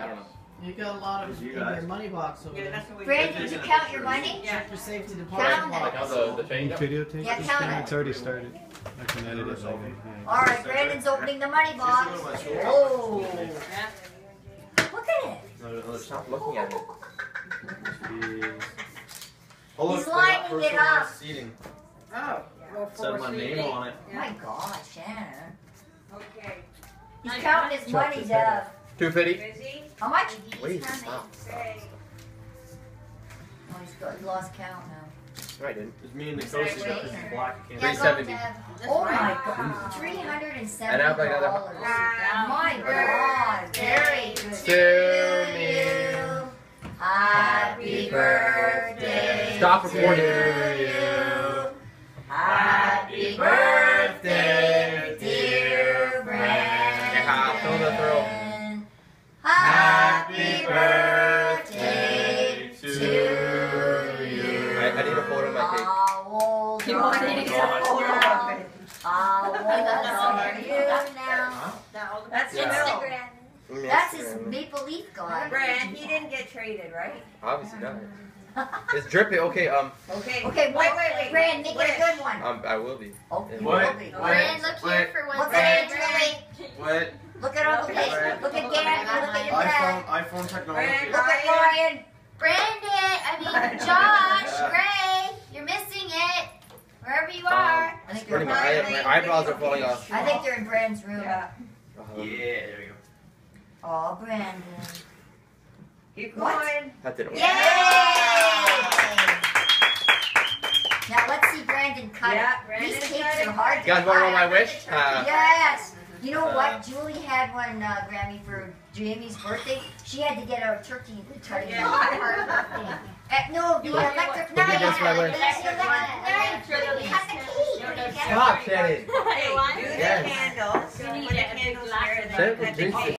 don't know. You got a lot of in your money box over there. Brandon, did you count your money? Check your safety Count deposit it. Like how the change up? Videotape Yeah, this count thing? it. It's already started. I can edit it later. Yeah. Alright, Brandon's opening the money box. Oh. Look at it. No, stop looking at it. He's lining it up. Oh. Said my name on it. My God, Shannon. Okay. He's counting his money, Dev. 250. Busy? How much? Wait, stop. Okay. Oh, he lost count now. No, I didn't. It's me and the coach got this black Yeah, candy. go, 370. Dev. Oh my God, $370. And I'll bring another. My God, very good. To me. Happy birthday. Stop recording. To you. Happy birthday, dear Bran. Fill the throat. Happy birthday to you. I need a photo of my cake. How old are you now? How old are you now? That's Yeah. Jamil. That's his maple leaf guy. Bran, he didn't get traded, right? Obviously not. It's dripping. Okay, Okay. Okay, wait. Bran, make it a good one. I will be. Oh, you What? will be. Bran, look here for one Look second. at Julie. What? Look at Uncle Dave. Look at Gary. Look at your dad. iPhone technology. Look at Ryan. Josh, Gray, you're missing it. Wherever you are. I think Pretty they're much. My eyebrows are falling off. I think they're in Brand's room. Yeah. Yeah, there we go. Oh, Brandon. Keep What? going. That didn't work. Yay! Now let's see Brandon cut Yeah, it. Brandon's These cakes cutting. are hard You to guys want to know cut. my wish? Yes. You know what? Julie had one, Grammy, for Jamie's birthday. She had to get a turkey cutting. Yeah. No, the electric Look at this, my wish. Cut the cake. Stop, Shannon. Hey, do the Yes. candles. Put the candles here and then cut the cake.